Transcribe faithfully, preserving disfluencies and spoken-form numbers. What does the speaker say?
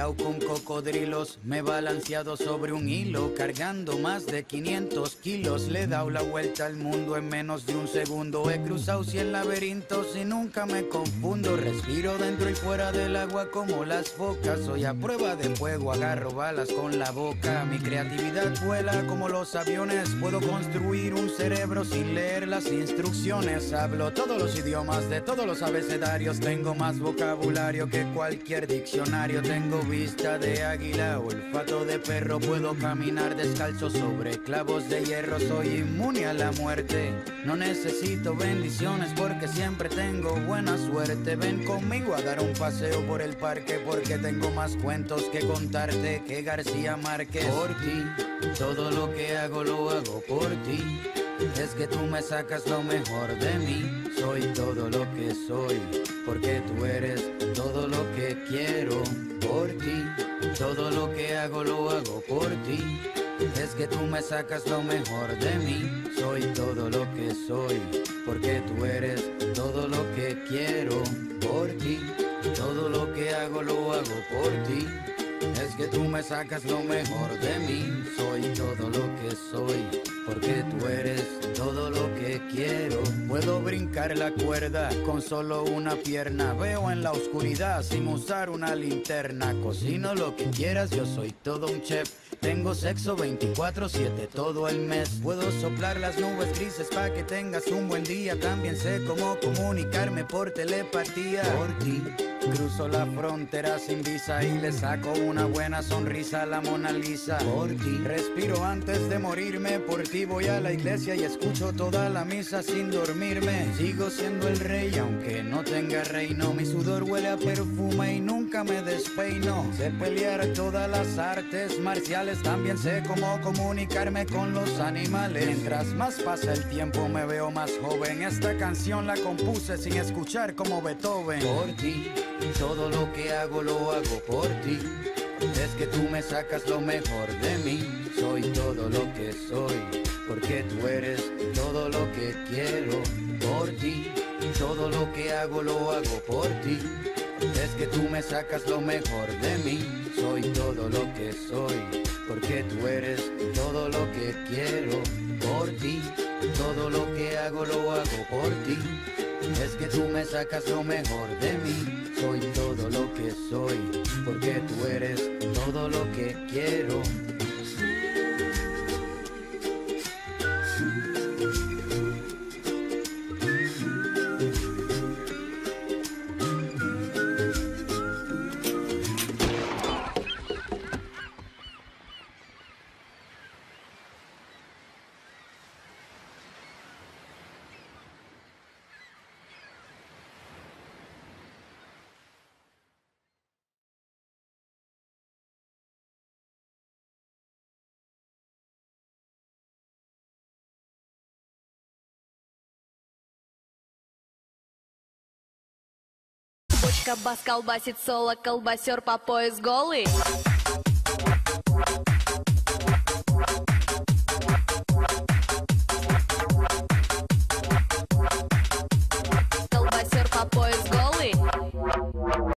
peleado con cocodrilos, me he balanceado sobre un hilo, cargando más de quinientos kilos. Le he dado la vuelta al mundo en menos de un segundo. He cruzado cien laberintos y nunca me confundo. Respiro dentro y fuera del agua como las focas. Soy a prueba de fuego, agarro balas con la boca. Mi creatividad vuela como los aviones. Puedo construir un cerebro sin leer las instrucciones. Hablo todos los idiomas de todos los abecedarios. Tengo más vocabulario que cualquier diccionario. Tengo vista de águila, olfato de perro. Puedo caminar descalzo sobre clavos de hierro. Soy inmune a la muerte. No necesito bendiciones porque siempre tengo buena suerte. Ven conmigo a dar un paseo por el parque porque tengo más cuentos que contarte que García Márquez. Por ti, todo lo que hago lo hago por ti. Es que tú me sacas lo mejor de mí. Soy todo lo que soy porque tú eres todo lo que quiero. Por ti, todo lo que hago lo hago por ti. Es que tú me sacas lo mejor de mí. Soy todo lo que soy porque tú eres todo lo que quiero. Por ti, todo lo que hago lo hago por ti. Es que tú me sacas lo mejor de mí. Soy todo lo que soy porque tú eres todo lo que quiero. Puedo brincar la cuerda con solo una pierna. Veo en la oscuridad sin usar una linterna. Cocino lo que quieras, yo soy todo un chef. Tengo sexo veinticuatro siete todo el mes. Puedo soplar las nubes grises pa' que tengas un buen día. También sé cómo comunicarme por telepatía. Por ti cruzo la frontera sin visa y le saco una buena sonrisa a la Mona Lisa. Por ti respiro antes de morirme. Por ti voy a la iglesia y escucho toda la misa sin dormirme. Sigo siendo el rey aunque no tenga reino. Mi sudor huele a perfume y nunca me despeino. Sé pelear todas las artes marciales. También sé cómo comunicarme con los animales. Mientras más pasa el tiempo me veo más joven. Esta canción la compuse sin escuchar como Beethoven. Por ti, todo lo que hago lo hago por ti. Es que tú me sacas lo mejor de mí. Soy todo lo que soy porque tú eres todo lo que quiero. Por ti, todo lo que hago lo hago por ti. Es que tú me sacas lo mejor de mí. Soy todo lo que soy porque tú eres todo lo que quiero. Por ti, todo lo que hago lo hago por ti. Es que tú me sacas lo mejor de mí. Soy todo lo que soy porque tú eres todo lo que quiero. Бочка бас колбасит соло, колбасер по пояс голый. Колбасер по пояс